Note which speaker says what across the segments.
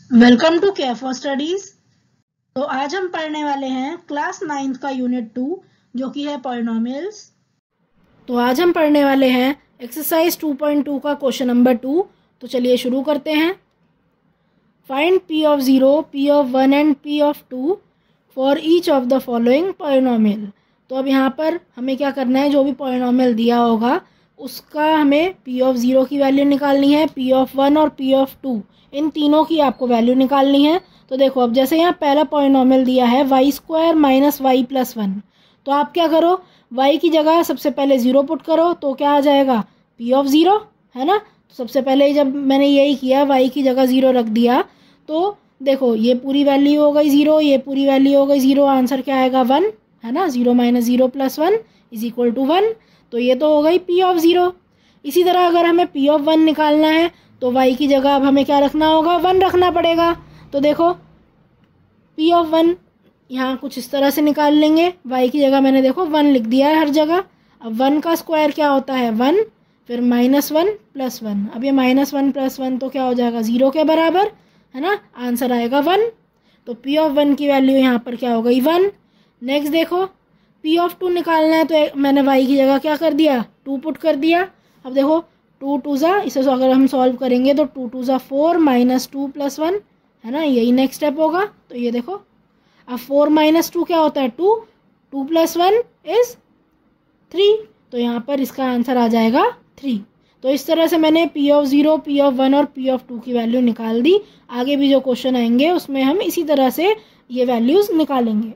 Speaker 1: Welcome to care for studies. तो आज हम पढ़ने वाले हैं क्लास 9th का यूनिट 2 जो कि है पॉलिनोमियल्स। तो आज हम पढ़ने वाले हैं एक्सरसाइज 2.2 का क्वेश्चन नंबर 2। तो चलिए शुरू करते हैं। Find p of 0, p of 1 and p of 2 for each of the following polynomial. तो अब यहाँ पर हमें क्या करना है, जो भी पॉलिनोमियल दिया होगा उसका हमें p ऑफ 0 की वैल्यू निकालनी है, p ऑफ 1 और p ऑफ 2, इन तीनों की आपको वैल्यू निकालनी है। तो देखो, अब जैसे यहाँ पहला पॉलिनोमियल दिया है y² माइनस y प्लस 1, तो आप क्या करो, y की जगह सबसे पहले 0 पुट करो तो क्या आ जाएगा, p ऑफ 0, है ना। तो सबसे पहले जब मैंने यही किया, y की जगह 0 रख दिया, तो देखो ये पूरी वैल्यू हो गई 0, ये पूरी वैल्यू हो गई 0, आंसर क्या आएगा 1, है ना। 0 minus 0 plus 1 is equal to 1। तो ये तो हो गई p ऑफ 0। इसी तरह अगर हमें p ऑफ 1 निकालना है तो y की जगह अब हमें क्या रखना होगा, 1 रखना पड़ेगा। तो देखो p ऑफ 1 यहाँ कुछ इस तरह से निकाल लेंगे, y की जगह मैंने देखो 1 लिख दिया है हर जगह। अब 1 का स्क्वायर क्या होता है 1, फिर माइनस 1 प्लस 1, अब ये माइनस 1 प्लस 1 तो क्या हो जाएगा 0 के बराबर, है ना। आंसर आएगा 1। तो p ऑफ 1 की वैल्यू यहाँ पर क्या हो गई 1। नेक्स्ट देखो, p ऑफ 2 निकालना है तो मैंने y की जगह क्या कर दिया, 2 पुट कर दिया। अब देखो 2 2 ज़ा, इसे अगर हम सॉल्व करेंगे तो 2 2 ज़ा 4 माइनस 2 प्लस 1, है ना, यही नेक्स्ट स्टेप होगा। तो ये देखो, अब 4 माइनस 2 क्या होता है 2, 2 प्लस 1 इज 3, तो यहाँ पर इसका आंसर आ जाएगा 3। तो इस तरह से मैंने p ऑफ 0, p ऑफ 1 और p ऑफ 2 की वैल्यू निकाल दी। आगे भी जो क्वेश्चन आएंगे उसमें हम इसी तरह से ये वैल्यूज निकालेंगे।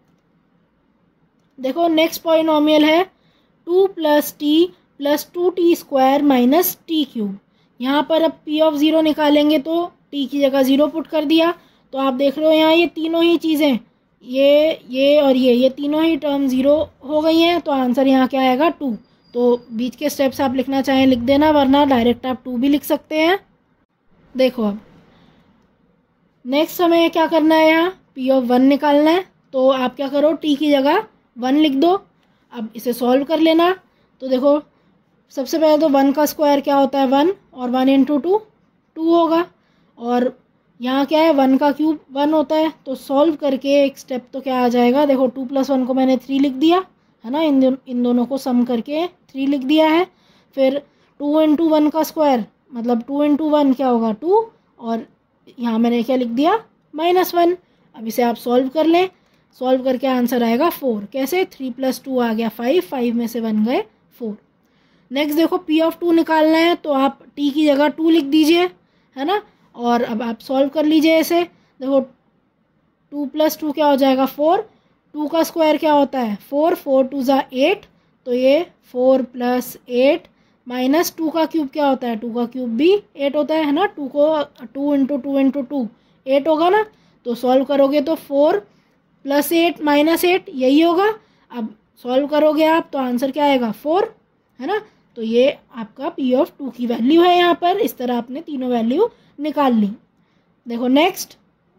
Speaker 1: देखो नेक्स्ट पॉलिनोमियल है 2 plus T plus 2t square minus T cube. यहाँ पर अब p ऑफ 0 निकालेंगे तो t की जगह 0 पुट कर दिया। तो आप देख रहे हो यहाँ ये तीनों ही चीज़ें, ये और ये तीनों ही टर्म 0 हो गई हैं। तो आंसर यहाँ क्या आएगा 2। तो बीच के स्टेप्स आप लिखना चाहें लिख देना, वरना डायरेक्ट आप 2 भी लिख सकते हैं। देखो अब नेक्स्ट हमें क्या करना है, यहाँ p ऑफ 1 निकालना है। तो आप क्या करो, t की जगह 1 लिख दो। अब इसे सॉल्व कर लेना। तो देखो सबसे पहले तो 1 का स्क्वायर क्या होता है 1, और 1 इंटू 2 2 होगा, और यहाँ क्या है 1 का क्यूब 1 होता है। तो सॉल्व करके एक स्टेप तो क्या आ जाएगा, देखो 2 प्लस 1 को मैंने 3 लिख दिया, है ना, इन दोनों को सम करके 3 लिख दिया है। फिर 2 इंटू 1 का स्क्वायर मतलब 2 इंटू 1 क्या होगा 2, और यहाँ मैंने क्या लिख दिया माइनस 1। अब इसे आप सॉल्व कर लें, सॉल्व करके आंसर आएगा 4। कैसे, 3 प्लस 2 आ गया 5, 5 में से 1 गए 4। नेक्स्ट देखो p ऑफ 2 निकालना है तो आप t की जगह 2 लिख दीजिए, है ना। और अब आप सॉल्व कर लीजिए इसे। देखो 2 प्लस 2 क्या हो जाएगा 4, 2 का स्क्वायर क्या होता है 4, 4 2 ज़ा 8, तो ये 4 प्लस 8 माइनस 2 का क्यूब क्या होता है 2 का क्यूब भी 8 होता है ना। 2 को 2 इंटू 2 इंटू 2 8 होगा ना। तो सॉल्व करोगे तो 4 प्लस 8 माइनस 8 यही होगा। अब सॉल्व करोगे आप तो आंसर क्या आएगा 4, है ना। तो ये आपका p ऑफ 2 की वैल्यू है। यहाँ पर इस तरह आपने तीनों वैल्यू निकाल ली। देखो नेक्स्ट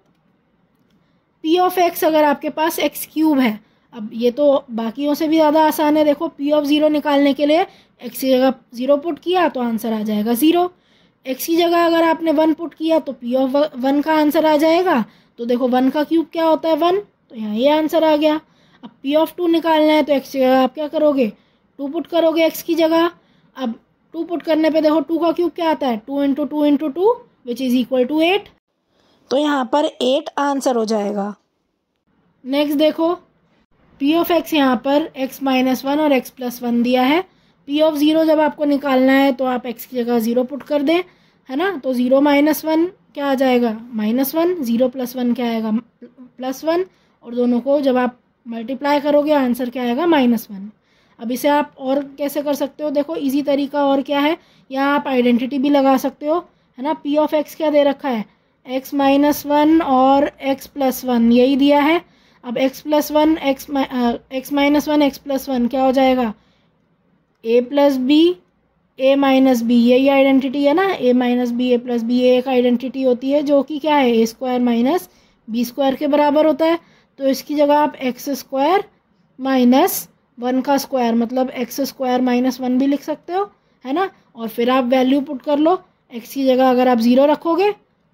Speaker 1: p ऑफ x, अगर आपके पास x क्यूब है, अब ये तो बाकियों से भी ज़्यादा आसान है। देखो p ऑफ 0 निकालने के लिए x की जगह 0 पुट किया तो आंसर आ जाएगा 0। x की जगह अगर आपने 1 पुट किया तो p ऑफ 1 का आंसर आ जाएगा। तो देखो 1 का क्यूब क्या होता है 1, तो यहाँ ये आंसर आ गया। अब p ऑफ 2 निकालना है तो x की जगह आप क्या करोगे 2 पुट करोगे x की जगह। अब 2 पुट करने पे देखो 2 का क्यूब क्या आता है 2 into 2 into 2 which is equal to 8। तो यहाँ पर 8 आंसर हो जाएगा। नेक्स्ट देखो p ऑफ x यहाँ पर x माइनस 1 और x प्लस 1 दिया है। p ऑफ 0 जब आपको निकालना है तो आप x की जगह 0 पुट कर दें, है ना। तो 0 माइनस 1 क्या आ जाएगा माइनस 1, 0 प्लस 1 क्या आएगा प्लस 1, और दोनों को जब आप मल्टीप्लाई करोगे आंसर क्या आएगा माइनस 1। अब इसे आप और कैसे कर सकते हो, देखो इजी तरीका और क्या है, यहाँ आप आइडेंटिटी भी लगा सकते हो, है ना। p ऑफ x क्या दे रखा है x माइनस 1 और x प्लस 1 यही दिया है। अब x plus 1 x minus 1 x plus 1 क्या हो जाएगा a plus B a minus B, यही आइडेंटिटी है ना, a minus B a plus B, एक आइडेंटिटी होती है जो कि क्या है a square minus B square के बराबर होता है। तो इसकी जगह आप एक्स स्क्वायर माइनस 1 का स्क्वायर मतलब एक्स स्क्वायर माइनस 1 भी लिख सकते हो, है ना। और फिर आप वैल्यू पुट कर लो, x की जगह अगर आप 0 रखोगे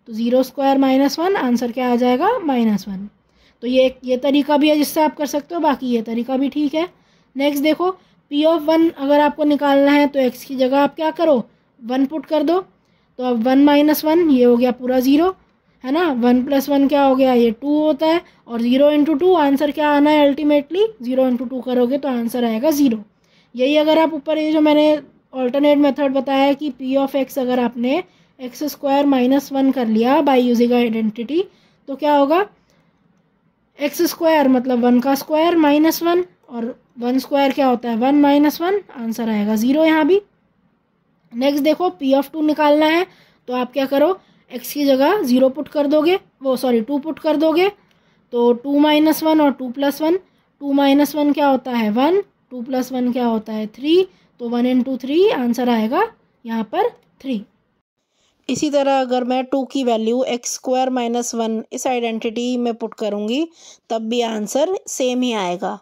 Speaker 1: तो 0 स्क्वायर -1, आंसर क्या आ जाएगा -1। तो ये तरीका भी है जिससे आप कर सकते हो, बाकी ये तरीका भी ठीक है। नेक्स्ट देखो, P(1) अगर आपको निकालना है तो x की जगह आप क्या करो, 1 पुट कर दो। तो अब 1 - 1 ये हो गया पूरा 0, है ना। 1 + 1 क्या हो गया, ये 2 होता है। और 0 × 2 आंसर क्या आना है अल्टीमेटली, 0 × 2 करोगे तो आंसर आएगा 0। यही अगर आप ऊपर ये जो मैंने ऑल्टरनेट मेथड बताया कि P(x) अगर आपने x² -1 कर लिया बाय यूजिंग आइडेंटिटी, तो क्या होगा, x² मतलब 1 का स्क्वायर -1, और 1 स्क्वायर क्या होता है 1 - 1, आंसर आएगा 0 यहाँ भी। नेक्स्ट देखो, P(2) निकालना है तो आप क्या करो, x की जगह 0 पुट कर दोगे, 2 पुट कर दोगे। तो 2 - 1 और 2 + 1, 2 - 1 क्या होता है 1, 2 + 1 क्या होता है 3, तो 1 × 3 आंसर आएगा यहाँ पर 3। इसी तरह अगर मैं 2 की वैल्यू x² -1 इस आइडेंटिटी में पुट करूँगी तब भी आंसर सेम ही आएगा।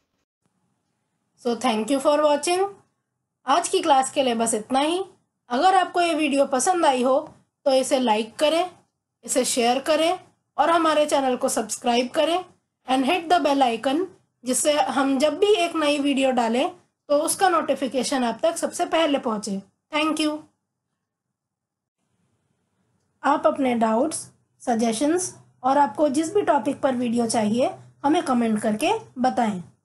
Speaker 1: So thank you for watching. आज की क्लास के लिए बस इतना ही। अगर आपको ये वीडियो पसंद आई हो तो इसे लाइक करें, इसे शेयर करें और हमारे चैनल को सब्सक्राइब करें and hit the bell icon, जिससे हम जब भी एक नई वीडियो डालें तो उसका नोटिफिकेशन आप तक सबसे पहले पहुंचे। Thank you. आप अपने डाउट्स, सजेशंस और आपको जिस भी टॉपिक पर वीडियो चाहिए हमें कमेंट करके बताएं।